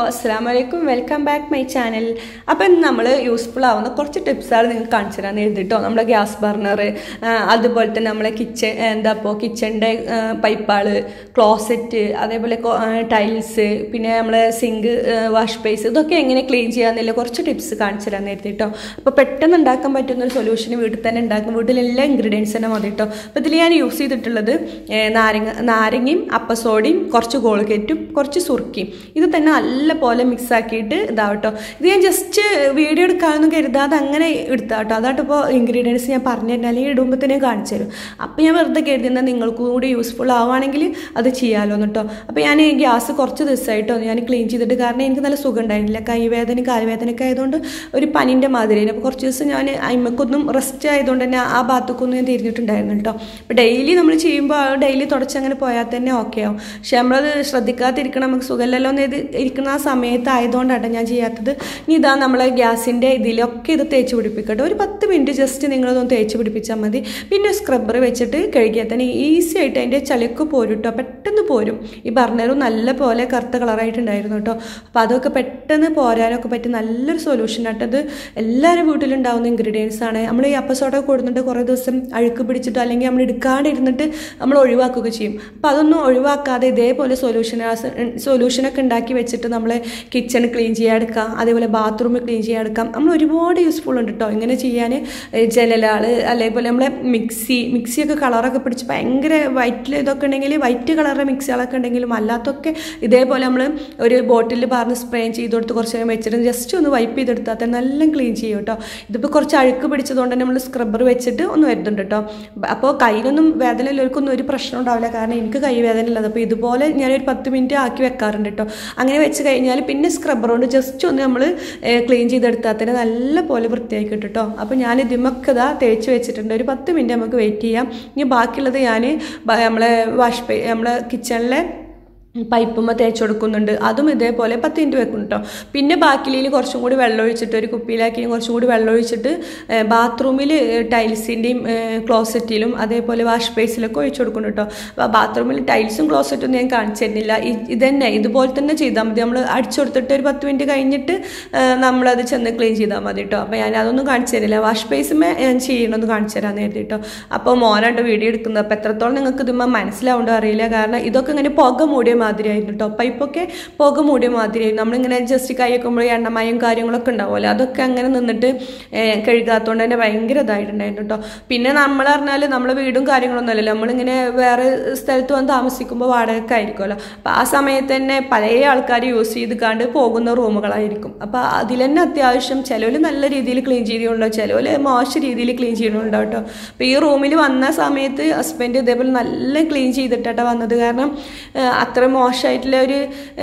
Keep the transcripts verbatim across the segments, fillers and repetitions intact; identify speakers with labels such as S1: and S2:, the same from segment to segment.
S1: Assalamualaikum, welcome back my channel. അപ്പോൾ നമ്മൾ useful ആവുന്ന കുറച്ച് ടിപ്സാണ് നിങ്ങൾക്ക് കാണിച്ചു തരാൻ എഴുതിട്ടോ. നമ്മുടെ ഗ്യാസ് ബർണർ, അതുപോലെ തന്നെ നമ്മളെ കിച്ചൺ എന്താ ഇപ്പോൾ കിച്ചണിൻ്റെ പൈപ്പാള്, ക്ലോസറ്റ്, അതേപോലെ ടൈൽസ്, പിന്നെ നമ്മളെ സിങ്ക്, വാഷ് ബേസ്, ഇതൊക്കെ എങ്ങനെ ക്ലീൻ ചെയ്യാമെന്നില്ല കുറച്ച് ടിപ്സ് കാണിച്ചു തരാൻ എഴുതിട്ടോ. അപ്പോൾ പെട്ടെന്ന് ഉണ്ടാക്കാൻ പറ്റുന്ന ഒരു സൊല്യൂഷൻ വീട്ടിൽ തന്നെ ഉണ്ടാക്കും. വീട്ടിലെല്ലാ ഇൻഗ്രീഡിയൻസ് തന്നെ മതി കേട്ടോ. അപ്പോൾ ഇതിൽ ഞാൻ യൂസ് ചെയ്തിട്ടുള്ളത് നാരങ്ങ നാരങ്ങയും അപ്പസോഡയും കുറച്ച് കോൾഗേറ്റും കുറച്ച് സുർക്കിയും ഇത് തന്നെ നല്ല പോലെ മിക്സ് ആക്കിയിട്ട് ഇതാവട്ടോ. ഇത് ഞാൻ ജസ്റ്റ് വീഡിയോ എടുക്കാമെന്ന് കരുതാതെ അങ്ങനെ എടുത്താട്ടോ. അതാട്ടോ ഇപ്പോൾ ഇൻഗ്രീഡിയൻസ് ഞാൻ പറഞ്ഞു തരാം, അല്ലെങ്കിൽ ഇടുമ്പോൾ തന്നെ കാണിച്ചു തരും. അപ്പോൾ ഞാൻ വെറുതെ കരുതുന്നത് നിങ്ങൾക്ക് കൂടി യൂസ്ഫുൾ ആവുകയാണെങ്കിൽ അത് ചെയ്യാമല്ലോ കേട്ടോ. അപ്പോൾ ഞാൻ ഈ ഗ്യാസ് കുറച്ച് ദിവസമായിട്ടോ ഞാൻ ക്ലീൻ ചെയ്തിട്ട്, കാരണം എനിക്ക് നല്ല സുഖം ഉണ്ടായിരുന്നില്ല, കൈവേദന കാലുവേദനയൊക്കെ ആയതുകൊണ്ട് ഒരു പനിൻ്റെ മാതിരി. അപ്പോൾ കുറച്ച് ദിവസം ഞാൻ അയിമക്കൊന്നും റെസ്റ്റ് ആയതുകൊണ്ട് തന്നെ ആ ഭാഗത്തൊക്കൊന്നും ഞാൻ തിരിഞ്ഞിട്ടുണ്ടായിരുന്നു കേട്ടോ. അപ്പോൾ ഡെയിലി നമ്മൾ ചെയ്യുമ്പോൾ ഡെയിലി തുടച്ചങ്ങനെ പോയാൽ തന്നെ ഓക്കെ ആവും. പക്ഷെ നമ്മളത് ശ്രദ്ധിക്കാതിരിക്കണം, നമുക്ക് സുഖമില്ലല്ലോ എന്ന് ഇരിക്കുന്ന ആ സമയത്ത് ആയതുകൊണ്ടാണ് ഞാൻ ചെയ്യാത്തത്. ഇനി ഇതാ നമ്മളെ ഗ്യാസിൻ്റെ ഇതിലൊക്കെ ഇത് തേച്ച് പിടിപ്പിക്കട്ടെ. ഒരു പത്ത് മിനിറ്റ് ജസ്റ്റ് നിങ്ങളതൊന്ന് തേച്ച് പിടിപ്പിച്ചാൽ മതി. പിന്നെ സ്ക്രബ്ബർ വെച്ചിട്ട് കഴുകിയാൽ തന്നെ ഈസി ആയിട്ട് അതിൻ്റെ ചളിയൊക്കെ പോരും കേട്ടോ, പെട്ടെന്ന് പോരും. ഈ ബർണറും നല്ല പോലെ കറുത്ത കളറായിട്ടുണ്ടായിരുന്നു കേട്ടോ. അപ്പോൾ അതൊക്കെ പെട്ടെന്ന് പോരാനൊക്കെ പറ്റി നല്ലൊരു സൊല്യൂഷൻ ആട്ടോ. അത് എല്ലാവരും വീട്ടിലുണ്ടാവുന്ന ഇൻഗ്രീഡിയൻസ് ആണ്. നമ്മൾ ഈ അപ്പസോഡൊക്കെ കൊടുത്തിട്ട് കുറേ ദിവസം അഴുക്ക് പിടിച്ചിട്ടോ അല്ലെങ്കിൽ നമ്മൾ എടുക്കാണ്ടിരുന്നിട്ട് നമ്മൾ ഒഴിവാക്കുക ചെയ്യും. അപ്പോൾ അതൊന്നും ഒഴിവാക്കാതെ ഇതേപോലെ സൊല്യൂഷൻ സൊല്യൂഷനൊക്കെ ഉണ്ടാക്കി വെച്ചിട്ട് നമ്മളെ കിച്ചൺ ക്ലീൻ ചെയ്യാൻ എടുക്കാം, അതേപോലെ ബാത്റൂം ക്ലീൻ ചെയ്യാൻ എടുക്കാം. നമ്മൾ ഒരുപാട് യൂസ്ഫുൾ ഉണ്ട് കേട്ടോ ഇങ്ങനെ ചെയ്യാൻ. ജനലാൾ, അതേപോലെ നമ്മളെ മിക്സി മിക്സിയൊക്കെ കളറൊക്കെ പിടിച്ച് ഭയങ്കര വൈറ്റിൽ ഇതൊക്കെ ഉണ്ടെങ്കിൽ വൈറ്റ് കളറുടെ മിക്സികളൊക്കെ ഉണ്ടെങ്കിലും അല്ലാത്തൊക്കെ ഇതേപോലെ നമ്മൾ ഒരു ബോട്ടിൽ പറഞ്ഞ് സ്പ്രേ ചെയ്ത് കൊടുത്ത് കുറച്ച് നേരം വെച്ചിട്ട് ജസ്റ്റ് ഒന്ന് വൈപ്പ് ചെയ്തെടുത്താൽ തന്നെ നല്ല ക്ലീൻ ചെയ്യും കേട്ടോ. ഇതിപ്പോൾ കുറച്ച് അഴുക്ക് പിടിച്ചതുകൊണ്ട് തന്നെ നമ്മൾ സ്ക്രബ്ബർ വെച്ചിട്ട് ഒന്ന് വരുന്നുണ്ട് കേട്ടോ. അപ്പോൾ കയ്യിലൊന്നും വേദന ഉള്ളവർക്കൊന്നും ഒരു പ്രശ്നം ഉണ്ടാവില്ല, കാരണം എനിക്ക് കൈ വേദന ഉള്ളത്. അപ്പോൾ ഇതുപോലെ ഞാനൊരു പത്ത് മിനിറ്റ് ആക്കി വെക്കാറുണ്ട് കേട്ടോ. അങ്ങനെ വെച്ച് കഴിഞ്ഞാൽ പിന്നെ സ്ക്രബ്ബർ കൊണ്ട് ജസ്റ്റ് ഒന്ന് നമ്മൾ ക്ലീൻ ചെയ്തെടുത്താൽ തന്നെ നല്ല പോലെ വൃത്തിയാക്കി കിട്ടും കേട്ടോ. അപ്പോൾ ഞാൻ ഇതിമൊക്കെ ഇതാ തേച്ച് വെച്ചിട്ടുണ്ട്. ഒരു പത്ത് മിനിറ്റ് നമുക്ക് വെയിറ്റ് ചെയ്യാം. ഇനി ബാക്കിയുള്ളത് ഞാൻ നമ്മളെ വാഷ് പേ നമ്മളെ കിച്ചണിലെ പൈപ്പുമ്മ തേച്ച് കൊടുക്കുന്നുണ്ട്. അതും ഇതേപോലെ പത്ത് മിനിറ്റ് വെക്കും കേട്ടോ. പിന്നെ ബാക്കിയിൽ കുറച്ചും കൂടി വെള്ളം ഒഴിച്ചിട്ട് ഒരു കുപ്പിയിലാക്കി കുറച്ചും കൂടി വെള്ളം ഒഴിച്ചിട്ട് ബാത്റൂമിൽ ടൈൽസിൻ്റെയും ക്ലോസറ്റിലും അതേപോലെ വാഷ് ബേസിലൊക്കെ ഒഴിച്ചു കൊടുക്കുന്നു കേട്ടോ. അപ്പോൾ ബാത്റൂമിൽ ടൈൽസും ക്ലോസറ്റും ഞാൻ കാണിച്ചു തരുന്നില്ല, ഇത് തന്നെ ഇതുപോലെ തന്നെ ചെയ്താൽ മതി. നമ്മൾ അടിച്ചു കൊടുത്തിട്ട് ഒരു പത്ത് മിനിറ്റ് കഴിഞ്ഞിട്ട് നമ്മളത് ചെന്ന് ക്ലീൻ ചെയ്താൽ മതി കേട്ടോ. അപ്പോൾ ഞാൻ അതൊന്നും കാണിച്ചു തരില്ല, വാഷ് ബേസുമേ ഞാൻ ചെയ്യണമെന്ന് കാണിച്ചു തരാമെന്ന് കരുതി കേട്ടോ. അപ്പോൾ മോനായിട്ട് വീഡിയോ എടുക്കുന്നത്. അപ്പോൾ എത്രത്തോളം നിങ്ങൾക്ക് ഇതുമ്പോൾ മനസ്സിലാവുണ്ടോ അറിയില്ല, കാരണം ഇതൊക്കെ ഇങ്ങനെ പുക മൂടിയ മാതിരിയായിരുന്നു കേട്ടോ. പൈപ്പൊക്കെ പുക മൂടിയ മാതിരിയായിരുന്നു. നമ്മളിങ്ങനെ ജസ്റ്റ് കൈ വെക്കുമ്പോൾ എണ്ണമയം കാര്യങ്ങളൊക്കെ ഉണ്ടാവുമല്ലോ, അതൊക്കെ അങ്ങനെ നിന്നിട്ട് കഴുകാത്തതുകൊണ്ട് തന്നെ ഭയങ്കര ഇതായിട്ടുണ്ടായിരുന്നു കേട്ടോ. പിന്നെ നമ്മൾ പറഞ്ഞാൽ നമ്മളെ വീടും കാര്യങ്ങളൊന്നും അല്ലല്ലോ, നമ്മളിങ്ങനെ വേറെ സ്ഥലത്ത് വന്ന് താമസിക്കുമ്പോൾ വാടകയ്ക്ക് ആയിരിക്കുമല്ലോ. അപ്പോൾ ആ സമയത്ത് തന്നെ പല ആൾക്കാർ യൂസ് ചെയ്ത് കണ്ട് പോകുന്ന റൂമുകളായിരിക്കും. അപ്പോൾ അതിൽ തന്നെ അത്യാവശ്യം ചിലവർ നല്ല രീതിയിൽ ക്ലീൻ ചെയ്യുന്നുണ്ടോ, ചിലവർ മോശം രീതിയിൽ ക്ലീൻ ചെയ്യുന്നുണ്ടോ കേട്ടോ. അപ്പോൾ ഈ റൂമിൽ വന്ന സമയത്ത് ഹസ്ബൻഡ് ഇതേപോലെ നല്ല ക്ലീൻ ചെയ്തിട്ടാണ് വന്നത്, കാരണം അത്ര മോശമായിട്ടുള്ള ഒരു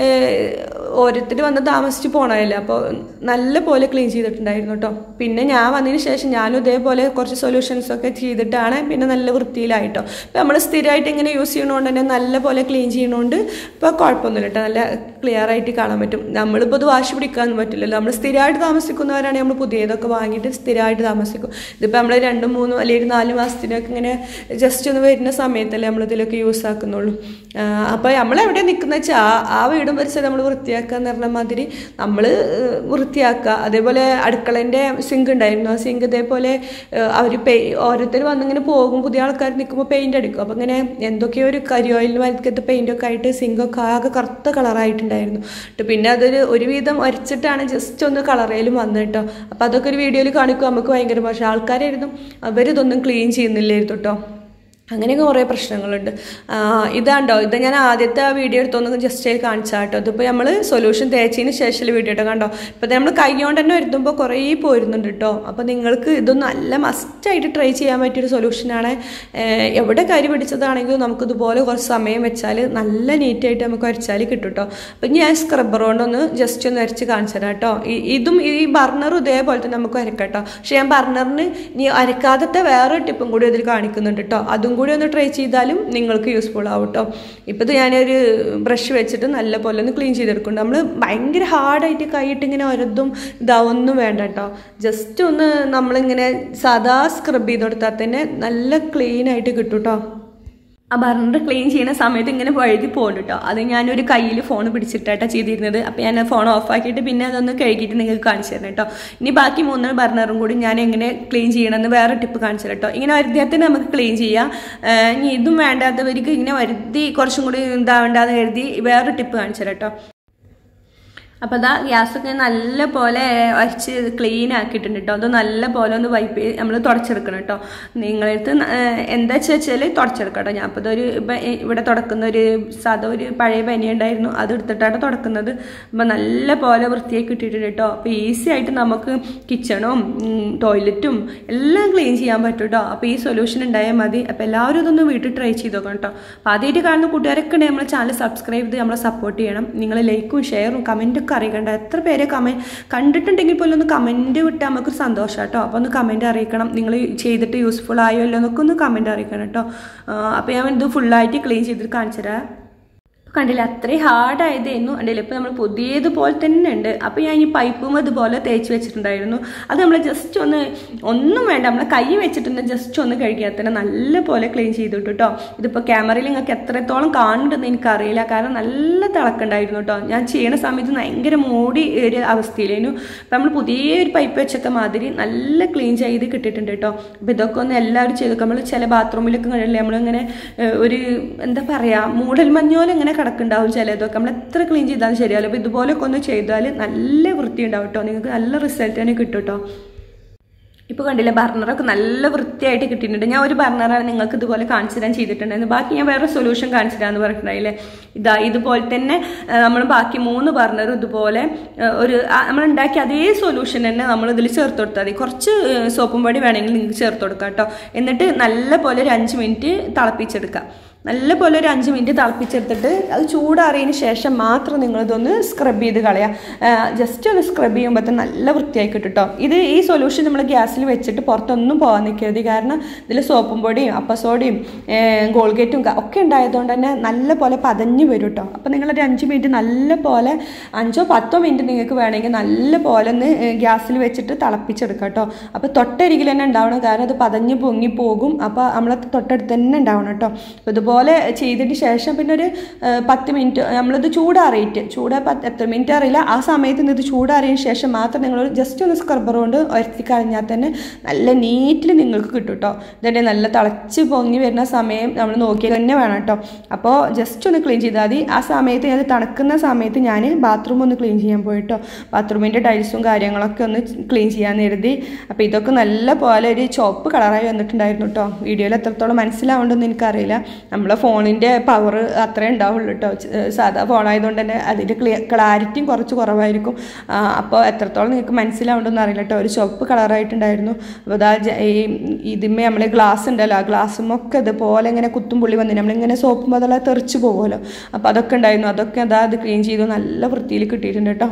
S1: ഓരോരുത്തർ വന്ന് താമസിച്ച് പോകണമല്ലോ. അപ്പോൾ നല്ല പോലെ ക്ലീൻ ചെയ്തിട്ടുണ്ടായിരുന്നു കേട്ടോ. പിന്നെ ഞാൻ വന്നതിന് ശേഷം ഞാനും ഇതേപോലെ കുറച്ച് സൊല്യൂഷൻസൊക്കെ ചെയ്തിട്ടാണ് പിന്നെ നല്ല വൃത്തിയിലായിട്ടോ. ഇപ്പോൾ നമ്മൾ സ്ഥിരമായിട്ട് ഇങ്ങനെ യൂസ് ചെയ്യണോണ്ട് തന്നെ നല്ല പോലെ ക്ലീൻ ചെയ്യണോണ്ട് ഇപ്പോൾ കുഴപ്പമൊന്നുമില്ല കേട്ടോ, നല്ല ക്ലിയർ ആയിട്ട് കാണാൻ പറ്റും. നമ്മളിപ്പോൾ ഇത് വാശി പിടിക്കാനൊന്നും പറ്റില്ലല്ലോ. നമ്മൾ സ്ഥിരമായിട്ട് താമസിക്കുന്നവരാണെങ്കിൽ നമ്മൾ പുതിയതൊക്കെ വാങ്ങിയിട്ട് സ്ഥിരമായിട്ട് താമസിക്കും. ഇതിപ്പോൾ നമ്മൾ രണ്ടും മൂന്നും അല്ലെങ്കിൽ നാല് മാസത്തിനൊക്കെ ഇങ്ങനെ ജസ്റ്റ് ഒന്ന് വരുന്ന സമയത്തല്ലേ നമ്മളിതിലൊക്കെ യൂസ് ആക്കുന്നുള്ളൂ. അപ്പോൾ നമ്മളെവിടെ നിൽക്കുന്ന വെച്ചാൽ ആ ആ വീടും പരിസരം നമ്മൾ വൃത്തിയാക്കുക എന്ന് പറഞ്ഞ മാതിരി നമ്മൾ വൃത്തിയാക്കുക. അതേപോലെ അടുക്കളേൻ്റെ സിങ്ക് ഉണ്ടായിരുന്നു, ആ സിങ്ക് ഇതേപോലെ അവർ പെയ് ഓരോരുത്തർ വന്നിങ്ങനെ പോകും, പുതിയ ആൾക്കാർ നിൽക്കുമ്പോൾ പെയിൻ്റ് അടിക്കും. അപ്പോൾ ഇങ്ങനെ എന്തൊക്കെയോ ഒരു കരി ഓയിലിന് വലിക്കത്ത് പെയിൻ്റൊക്കെ ആയിട്ട് സിങ്കൊക്കെ ആകെ കറുത്ത കളറായിട്ടുണ്ടായിരുന്നു. പിന്നെ അതൊരു ഒരുവിധം വരച്ചിട്ടാണ് ജസ്റ്റ് ഒന്ന് കളറേലും വന്നു കേട്ടോ. അപ്പോൾ അതൊക്കെ ഒരു വീഡിയോയിൽ കാണിക്കും, നമുക്ക് ഭയങ്കര മോശം ആൾക്കാരായിരുന്നു, അവരിതൊന്നും ക്ലീൻ ചെയ്യുന്നില്ലായിരുന്നു കേട്ടോ. അങ്ങനെയൊക്കെ കുറേ പ്രശ്നങ്ങളുണ്ട്. ഇതാണ്ടോ, ഇത് ഞാൻ ആദ്യത്തെ ആ വീഡിയോ എടുത്തൊന്ന് ജസ്റ്റ് കാണിച്ചാൽ കേട്ടോ. ഇതിപ്പോൾ നമ്മൾ സൊല്യൂഷൻ തേച്ചതിന് ശേഷം വീഡിയോ കേട്ടോ. കണ്ടോ, ഇപ്പോൾ നമ്മൾ കൈ കൊണ്ട് തന്നെ വരുത്തുമ്പോൾ കുറേ പോരുന്നുണ്ട് കേട്ടോ. അപ്പോൾ നിങ്ങൾക്ക് ഇതൊന്നും നല്ല മസ്റ്റായിട്ട് ട്രൈ ചെയ്യാൻ പറ്റിയൊരു സൊല്യൂഷനാണ്. എവിടെ കരി പിടിച്ചതാണെങ്കിലും നമുക്കിതുപോലെ കുറച്ച് സമയം വെച്ചാൽ നല്ല നീറ്റായിട്ട് നമുക്ക് അരച്ചാൽ കിട്ടും കേട്ടോ. അപ്പം ഞാൻ സ്ക്രബ്ബർ കൊണ്ടൊന്ന് ജസ്റ്റ് ഒന്ന് അരച്ച് കാണിച്ചു തരാം കേട്ടോ. ഇതും ഈ ബർണറും ഇതേപോലെ തന്നെ നമുക്ക് അരക്കാം കേട്ടോ. പക്ഷേ ഞാൻ ബർണറിന് ഇനി അരക്കാതെ വേറെ ടിപ്പും കൂടി ഇതിൽ കാണിക്കുന്നുണ്ട് കേട്ടോ. അതും കൂടി ഒന്ന് ട്രൈ ചെയ്താലും നിങ്ങൾക്ക് യൂസ്ഫുൾ ആവും കേട്ടോ. ഇപ്പോൾ ഇത് ഞാനൊരു ബ്രഷ് വെച്ചിട്ട് നല്ല പോലെ ഒന്ന് ക്ലീൻ ചെയ്തെടുക്കുന്നുണ്ട്. നമ്മൾ ഭയങ്കര ഹാർഡായിട്ട് കൈയിട്ട് ഇങ്ങനെ ഒരതും ഇതാവൊന്നും വേണ്ട കേട്ടോ. ജസ്റ്റ് ഒന്ന് നമ്മളിങ്ങനെ സാധാ സ്ക്രബ് ചെയ്ത് കൊടുത്താൽ തന്നെ നല്ല ക്ലീൻ ആയിട്ട് കിട്ടും കേട്ടോ. ആ ബർണർ ക്ലീൻ ചെയ്യുന്ന സമയത്ത് ഇങ്ങനെ വഴുതി പോകുന്നുണ്ട് കേട്ടോ. അത് ഞാനൊരു കയ്യിൽ ഫോൺ പിടിച്ചിട്ടാണ് ചെയ്തിരുന്നത്. അപ്പോൾ ഞാൻ ഫോൺ ഓഫാക്കിയിട്ട് പിന്നെ അതൊന്ന് കഴുകിയിട്ട് നിങ്ങൾക്ക് കാണിച്ചു തരണം കേട്ടോ. ഇനി ബാക്കി മൂന്ന് ബർണറും കൂടി ഞാൻ എങ്ങനെ ക്ലീൻ ചെയ്യണമെന്ന് വേറെ ടിപ്പ് കാണിച്ചു തരാം കേട്ടോ. ഇങ്ങനെ വരുത്തിയത്തിന് നമുക്ക് ക്ലീൻ ചെയ്യാം. ഇനി ഇതും വേണ്ടാത്തവർക്ക് ഇങ്ങനെ വരുത്തി കുറച്ചും കൂടി ഇതാവേണ്ടാന്ന് കരുതി വേറെ ടിപ്പ് കാണിച്ചു തരാം കേട്ടോ. അപ്പോൾ അതാ ഗ്യാസൊക്കെ നല്ല പോലെ വരച്ച് ക്ലീൻ ആക്കിയിട്ടുണ്ട് കേട്ടോ. അത് നല്ല പോലെ ഒന്ന് വൈപ്പ് നമ്മൾ തുടച്ചെടുക്കണം കേട്ടോ. നിങ്ങളടുത്ത് എന്താ വെച്ചാൽ തുടച്ചെടുക്കാം കേട്ടോ. ഞാൻ അപ്പോൾ ഇതൊരു ഇവിടെ തുടക്കുന്ന ഒരു സാധാ ഒരു പഴയ പനി ഉണ്ടായിരുന്നു, അത് എടുത്തിട്ടാണ് തുടക്കുന്നത്. അപ്പോൾ നല്ല പോലെ വൃത്തിയാക്കി ഇട്ടിട്ടുണ്ട് കേട്ടോ. അപ്പോൾ ഈസി ആയിട്ട് നമുക്ക് കിച്ചണും ടോയ്ലറ്റും എല്ലാം ക്ലീൻ ചെയ്യാൻ പറ്റും കേട്ടോ. അപ്പോൾ ഈ സൊല്യൂഷൻ ഉണ്ടായാൽ മതി. അപ്പോൾ എല്ലാവരും ഇതൊന്ന് വീട്ടിൽ ട്രൈ ചെയ്ത് നോക്കണം കേട്ടോ. അപ്പോൾ ആദ്യമായിട്ട് കാണുന്ന കൂട്ടുകാരൊക്കെ ഉണ്ടെങ്കിൽ നമ്മളെ ചാനൽ സബ്സ്ക്രൈബ് ചെയ്ത് നമ്മളെ സപ്പോർട്ട് ചെയ്യണം. നിങ്ങൾ ലൈക്കും ഷെയറും കമൻറ്റും അറിയിക്കണ്ട. എത്ര പേര് കമൻറ്റ് കണ്ടിട്ടുണ്ടെങ്കിൽ പോലും ഒന്ന് കമൻറ്റ് വിട്ടാൽ നമുക്കൊരു സന്തോഷം കേട്ടോ. അപ്പോൾ ഒന്ന് കമൻറ്റ് അറിയിക്കണം, നിങ്ങൾ ചെയ്തിട്ട് യൂസ്ഫുൾ ആയോ അല്ലോ എന്നൊക്കെ ഒന്ന് കമൻറ്റ് അറിയിക്കണം കേട്ടോ. അപ്പോൾ ഞാൻ ഇത് ഫുള്ളായിട്ട് ക്ലീൻ ചെയ്തിട്ട് കാണിച്ചു തരാം. കണ്ടില്ല, അത്രയും ഹാർഡായതായിരുന്നു. കണ്ടില്ല, ഇപ്പോൾ നമ്മൾ പുതിയതുപോലെ തന്നെ ഉണ്ട്. അപ്പോൾ ഞാൻ ഈ പൈപ്പും അതുപോലെ തേച്ച് വെച്ചിട്ടുണ്ടായിരുന്നു. അത് നമ്മൾ ജസ്റ്റ് ഒന്ന് ഒന്നും വേണ്ട, നമ്മളെ കൈ വെച്ചിട്ടുണ്ട് ജസ്റ്റ് ഒന്ന് കഴുകിയാൽ തന്നെ നല്ല പോലെ ക്ലീൻ ചെയ്തിട്ടു കേട്ടോ. ഇതിപ്പോൾ ക്യാമറയിൽ നിങ്ങൾക്ക് എത്രത്തോളം കാണുന്നുണ്ടെന്ന് എനിക്കറിയില്ല, കാരണം നല്ല തിളക്കുണ്ടായിരുന്നു കേട്ടോ. ഞാൻ ചെയ്യുന്ന സമയത്ത് ഭയങ്കര മൂടി ഒരു അവസ്ഥയിലായിരുന്നു. അപ്പം നമ്മൾ പുതിയൊരു പൈപ്പ് വെച്ചൊക്കെ മാതിരി നല്ല ക്ലീൻ ചെയ്ത് കിട്ടിയിട്ടുണ്ട് കേട്ടോ. അപ്പോൾ ഇതൊക്കെ ഒന്ന് എല്ലാവരും ചെയ്തു. നമ്മൾ ചില ബാത്റൂമിലൊക്കെ കണ്ടില്ലേ, നമ്മളിങ്ങനെ ഒരു എന്താ പറയുക മൂടൽ മഞ്ഞോലെ ഇങ്ങനെ കിടക്കുന്നുണ്ടാവും ചിലതൊക്കെ. നമ്മൾ എത്ര ക്ലീൻ ചെയ്താലും ശരിയാവില്ല. അപ്പോൾ ഇതുപോലെയൊക്കെ ഒന്ന് ചെയ്താൽ നല്ല വൃത്തി ഉണ്ടാവും കേട്ടോ. നിങ്ങൾക്ക് നല്ല റിസൾട്ട് തന്നെ കിട്ടും കേട്ടോ. ഇപ്പോൾ കണ്ടില്ല, ബർണറൊക്കെ നല്ല വൃത്തിയായിട്ട് കിട്ടിയിട്ടുണ്ട്. ഞാൻ ഒരു ബർണറാണ് നിങ്ങൾക്ക് ഇതുപോലെ കാണിച്ചു തരാൻ ചെയ്തിട്ടുണ്ടായിരുന്നു. ബാക്കി ഞാൻ വേറെ സൊല്യൂഷൻ കാണിച്ചു തരാമെന്ന് പറഞ്ഞിട്ടുണ്ടായില്ലേ. ഇതാ ഇതുപോലെ തന്നെ നമ്മൾ ബാക്കി മൂന്ന് ബർണർ ഇതുപോലെ ഒരു നമ്മൾ ഉണ്ടാക്കിയ അതേ സൊല്യൂഷൻ തന്നെ നമ്മൾ ഇതിൽ ചേർത്ത് കൊടുത്താൽ മതി. കുറച്ച് സോപ്പും പൊടി വേണമെങ്കിൽ നിങ്ങൾക്ക് ചേർത്ത് കൊടുക്കാം കേട്ടോ. എന്നിട്ട് നല്ല പോലെ ഒരു അഞ്ച് മിനിറ്റ് തിളപ്പിച്ചെടുക്കാം. നല്ല പോലെ ഒരു അഞ്ച് മിനിറ്റ് തിളപ്പിച്ചെടുത്തിട്ട് അത് ചൂടാറിയതിന് ശേഷം മാത്രം നിങ്ങളിതൊന്ന് സ്ക്രബ് ചെയ്ത് കളയാം. ജസ്റ്റ് ഒന്ന് സ്ക്രബ് ചെയ്യുമ്പോൾ നല്ല വൃത്തിയായി കിട്ടും കേട്ടോ. ഇത് ഈ സൊല്യൂഷൻ നമ്മൾ ഗ്യാസിൽ വെച്ചിട്ട് പുറത്തൊന്നും പോകാൻ നിൽക്കരുത്. കാരണം ഇതിൽ സോപ്പും പൊടിയും അപ്പസോഡയും ഗോൾഗേറ്റും ഒക്കെ ഉണ്ടായതുകൊണ്ട് തന്നെ നല്ല പോലെ പതഞ്ഞ് വരും കേട്ടോ. അപ്പോൾ നിങ്ങളൊരു അഞ്ച് മിനിറ്റ് നല്ല പോലെ അഞ്ചോ പത്തോ മിനിറ്റ് നിങ്ങൾക്ക് വേണമെങ്കിൽ നല്ല പോലെ ഒന്ന് ഗ്യാസിൽ വെച്ചിട്ട് തിളപ്പിച്ചെടുക്കാം കേട്ടോ. അപ്പോൾ തൊട്ടരികിൽ തന്നെ ഉണ്ടാവണം, കാരണം അത് പതഞ്ഞ് പൊങ്ങി പോകും. അപ്പോൾ നമ്മളെ തൊട്ടടുത്ത് തന്നെ ഉണ്ടാവണം കേട്ടോ. അപ്പോൾ ഇതുപോലെ ചെയ്തതിന് ശേഷം പിന്നെ ഒരു പത്ത് മിനിറ്റ് നമ്മളിത് ചൂടാറിയിട്ട് ചൂടാ പത്ത് എത്ര മിനിറ്റ് അറിയില്ല, ആ സമയത്ത് ഇത് ചൂടാറിയതിന് ശേഷം മാത്രം നിങ്ങൾ ജസ്റ്റ് ഒന്ന് സ്ക്രബ്ബർ കൊണ്ട് ഒരത്തി കഴിഞ്ഞാൽ തന്നെ നല്ല നീറ്റിൽ നിങ്ങൾക്ക് കിട്ടും കേട്ടോ. ഇതന്നെ നല്ല തിളച്ച് പൊങ്ങി വരുന്ന സമയം നമ്മൾ നോക്കിയാൽ തന്നെ വേണം കേട്ടോ. അപ്പോൾ ജസ്റ്റ് ഒന്ന് ക്ലീൻ ചെയ്താൽ മതി. ആ സമയത്ത് ഞാൻ തണുക്കുന്ന സമയത്ത് ഞാൻ ബാത്റൂം ഒന്ന് ക്ലീൻ ചെയ്യാൻ പോയിട്ടോ. ബാത്റൂമിൻ്റെ ടൈൽസും കാര്യങ്ങളൊക്കെ ഒന്ന് ക്ലീൻ ചെയ്യാൻ കരുതി. അപ്പോൾ ഇതൊക്കെ നല്ല പോലെ ഒരു ചുവപ്പ് കളറായി വന്നിട്ടുണ്ടായിരുന്നു കേട്ടോ. വീഡിയോയിൽ എത്രത്തോളം മനസ്സിലാവുണ്ടെന്ന് എനിക്കറിയില്ല. നമ്മളെ ഫോണിൻ്റെ പവർ അത്രേ ഉണ്ടാവുള്ളൂ കേട്ടോ. സാധാ ഫോണായതുകൊണ്ട് തന്നെ അതിൻ്റെ ക്ലിയർ ക്ലാരിറ്റിയും കുറച്ച് കുറവായിരിക്കും. അപ്പോൾ എത്രത്തോളം നിങ്ങൾക്ക് മനസ്സിലാവുണ്ടെന്ന് അറിയില്ല കേട്ടോ. ഒരു ചുവപ്പ് കളറായിട്ടുണ്ടായിരുന്നു. അപ്പോൾ അതാ ഈ ഇതിന്മേ നമ്മൾ ഗ്ലാസ് ഉണ്ടല്ലോ, ആ ഗ്ലാസ്സുമൊക്കെ ഇതുപോലെ ഇങ്ങനെ കുത്തും പുള്ളി വന്നിട്ട് നമ്മളിങ്ങനെ സോപ്പും അതെല്ലാം തെറിച്ച് പോകുമല്ലോ. അപ്പോൾ അതൊക്കെ ഉണ്ടായിരുന്നു. അതൊക്കെ അതാ അത് ക്ലീൻ ചെയ്തു നല്ല വൃത്തിയിൽ കിട്ടിയിട്ടുണ്ട് കേട്ടോ.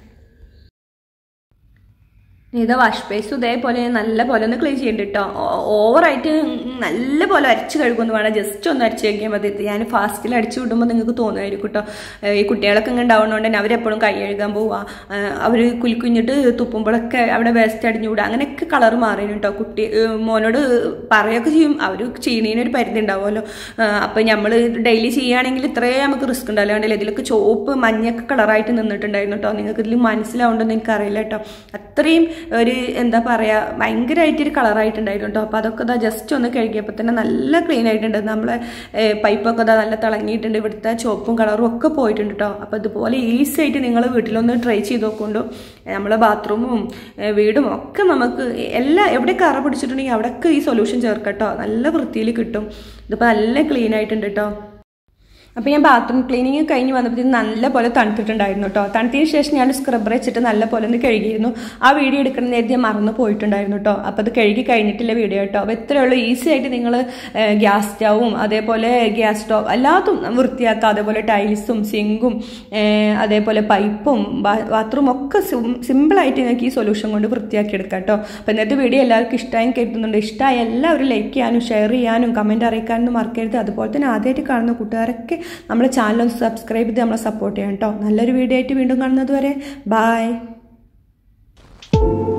S1: ഇത് വാഷ് ബേസും ഇതേപോലെ നല്ല പോലെ ഒന്ന് ക്ലീൻ ചെയ്യുന്നുണ്ട് കേട്ടോ. ഓവറായിട്ട് നല്ല പോലെ അരച്ച് കഴുകുമെന്ന് വേണം, ജസ്റ്റ് ഒന്ന് അരച്ച് കഴിക്കാൻ മതി. ഞാൻ ഫാസ്റ്റിൽ അടിച്ചു വിടുമ്പോൾ നിങ്ങൾക്ക് തോന്നുമായിരിക്കും കേട്ടോ. ഈ കുട്ടികളൊക്കെ ഇങ്ങനെ ഉണ്ടാവുന്നതുകൊണ്ട് തന്നെ അവരെപ്പോഴും കൈ കഴുകാൻ പോവുക, അവർ കുലിക്കുഞ്ഞിട്ട് തുപ്പുമ്പോഴൊക്കെ അവിടെ വേസ്റ്റ് അടിഞ്ഞു വിടുക, അങ്ങനെയൊക്കെ കളർ മാറിയും കേട്ടോ. കുട്ടി മോനോട് പറയുകയൊക്കെ ചെയ്യും, അവർ ചെയ്യുന്നതിനൊരു പരിധി ഉണ്ടാവുമല്ലോ. അപ്പോൾ നമ്മൾ ഡെയിലി ചെയ്യുകയാണെങ്കിൽ ഇത്രയും നമുക്ക് റിസ്ക് ഉണ്ടാവില്ല. കണ്ടില്ല, ഇതിലൊക്കെ ചുവപ്പ് മഞ്ഞൊക്കെ കളറായിട്ട് നിന്നിട്ടുണ്ടായിരുന്നു കേട്ടോ. നിങ്ങൾക്ക് ഇതിൽ മനസ്സിലാവുണ്ടെന്ന് എനിക്കറിയില്ല കേട്ടോ. അത്രയും ഒരു എന്താ പറയുക ഭയങ്കരമായിട്ടൊരു കളറായിട്ടുണ്ടായിരുന്നു കേട്ടോ. അപ്പോൾ അതൊക്കെ ഇതാ ജസ്റ്റ് ഒന്ന് കഴുകിയപ്പോൾ തന്നെ നല്ല ക്ലീൻ ആയിട്ടുണ്ട്. നമ്മളെ പൈപ്പൊക്കെ ഇതാ നല്ല തിളങ്ങിയിട്ടുണ്ട്. ഇവിടുത്തെ ചുവപ്പും കളറും ഒക്കെ പോയിട്ടുണ്ട് കേട്ടോ. അപ്പോൾ ഇതുപോലെ ഈസി ആയിട്ട് നിങ്ങൾ വീട്ടിലൊന്ന് ട്രൈ ചെയ്ത് നോക്കുകൊണ്ടു. നമ്മളെ ബാത്റൂമും വീടും ഒക്കെ നമുക്ക് എല്ലാ എവിടെ കറ പിടിച്ചിട്ടുണ്ടെങ്കിൽ അവിടെയൊക്കെ ഈ സൊല്യൂഷൻ ചേർക്കാം കേട്ടോ. നല്ല വൃത്തിയിൽ കിട്ടും. ഇതിപ്പോൾ നല്ല ക്ലീൻ ആയിട്ടുണ്ട് കേട്ടോ. അപ്പോൾ ഞാൻ ബാത്റൂം ക്ലീനിങ് കഴിഞ്ഞ് വന്നപ്പോൾ നല്ല പോലെ തണുത്തിട്ടുണ്ടായിരുന്നു കേട്ടോ. തണുത്തതിന് ശേഷം ഞാൻ സ്ക്രബ്ബർ വെച്ചിട്ട് നല്ല പോലെ ഒന്ന് കഴുകിയിരുന്നു. ആ വീഡിയോ എടുക്കുന്ന നേരത്തെ ഞാൻ മറന്നു പോയിട്ടുണ്ടായിരുന്നു കേട്ടോ. അപ്പോൾ അത് കഴുകി കഴിഞ്ഞിട്ടില്ല വീഡിയോ കേട്ടോ. അപ്പോൾ ഇത്രയേ ഉള്ളൂ. ഈസി ആയിട്ട് നിങ്ങൾ ഗ്യാസ് സ്റ്റൗവും അതേപോലെ ഗ്യാസ് സ്റ്റോവ് എല്ലാത്തും വൃത്തിയാക്കുക. അതേപോലെ ടൈൽസും സിങ്കും അതേപോലെ പൈപ്പും ബാത്റൂം ഒക്കെ സിമ്പിളായിട്ട് നിങ്ങൾക്ക് ഈ സൊല്യൂഷൻ കൊണ്ട് വൃത്തിയാക്കി എടുക്കാം കേട്ടോ. അപ്പോൾ ഇന്നത്തെ വീഡിയോ എല്ലാവർക്കും ഇഷ്ടമായി കരുതുന്നുണ്ട്. ഇഷ്ടമായി എല്ലാവരും ലൈക്ക് ചെയ്യാനും ഷെയർ ചെയ്യാനും കമൻറ്റ് അറിയിക്കാനും മറക്കരുത്. അതുപോലെ തന്നെ ആദ്യമായിട്ട് കാണുന്ന കൂട്ടുകാരൊക്കെ നമ്മളെ ചാനൽ ഒന്ന് സബ്സ്ക്രൈബ് ചെയ്ത് നമ്മളെ സപ്പോർട്ട് ചെയ്യാം കേട്ടോ. നല്ലൊരു വീഡിയോ ആയിട്ട് വീണ്ടും കാണുന്നത് വരെ ബൈ.